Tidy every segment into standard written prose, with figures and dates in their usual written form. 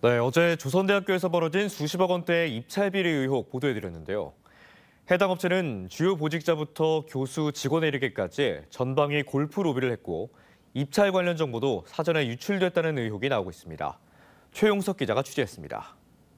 네, 어제 조선대학교에서 벌어진 수십억 원대의 입찰비리 의혹 보도해드렸는데요. 해당 업체는 주요 보직자부터 교수, 직원에 이르기까지 전방위 골프 로비를 했고 입찰 관련 정보도 사전에 유출됐다는 의혹이 나오고 있습니다. 최용석 기자가 취재했습니다.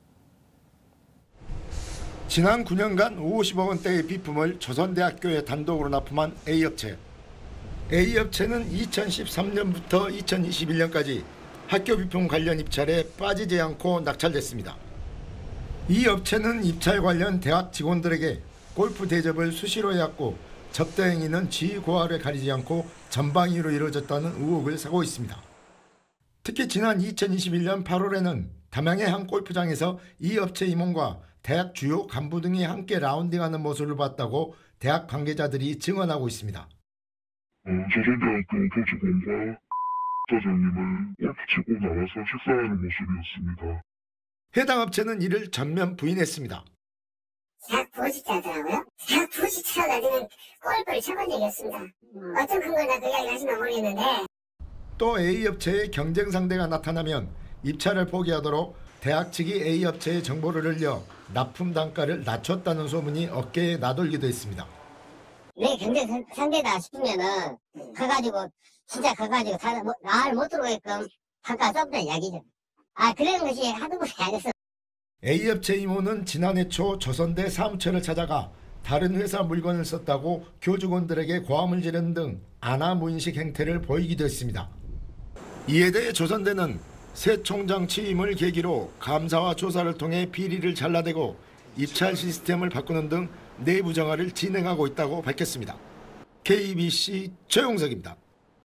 지난 9년간 50억 원대의 비품을 조선대학교에 단독으로 납품한 A업체. A업체는 2013년부터 2021년까지 학교 비품 관련 입찰에 빠지지 않고 낙찰됐습니다. 이 업체는 입찰 관련 대학 직원들에게 골프 대접을 수시로 해왔고 접대 행위는 지위 고하를 가리지 않고 전방위로 이루어졌다는 의혹을 사고 있습니다. 특히 지난 2021년 8월에는 담양의 한 골프장에서 이 업체 임원과 대학 주요 간부 등이 함께 라운딩하는 모습을 봤다고 대학 관계자들이 증언하고 있습니다. 조선대학교 교직원과 사장님을 골프 치고 나와서 식사하는 모습이었습니다. 해당 업체는 이를 전면 부인했습니다. 대학 보직자더라고요. 대학 보직자가 나중에 골프를 쳐본 적이 없습니다. 어떤 근거나 그 이야기를 하시나 모르겠는데. 또 A업체의 경쟁 상대가 나타나면 입찰을 포기하도록 대학 측이 A업체의 정보를 흘려 납품 단가를 낮췄다는 소문이 어깨에 나돌기도 했습니다. 내 경쟁 상대다 싶으면은 가가지고 진짜 가가지고 나를 못 들어오게끔 단가 써보자 이야기죠. 그런 것이 한두 번이 아니었어. A업체 임원은 지난해 초 조선대 사무처를 찾아가 다른 회사 물건을 썼다고 교직원들에게 고함을 지르는 등 아나무인식 행태를 보이기도 했습니다. 이에 대해 조선대는 새 총장 취임을 계기로 감사와 조사를 통해 비리를 잘라내고 입찰 시스템을 바꾸는 등 내부 정화를 진행하고 있다고 밝혔습니다. KBC 최용석입니다.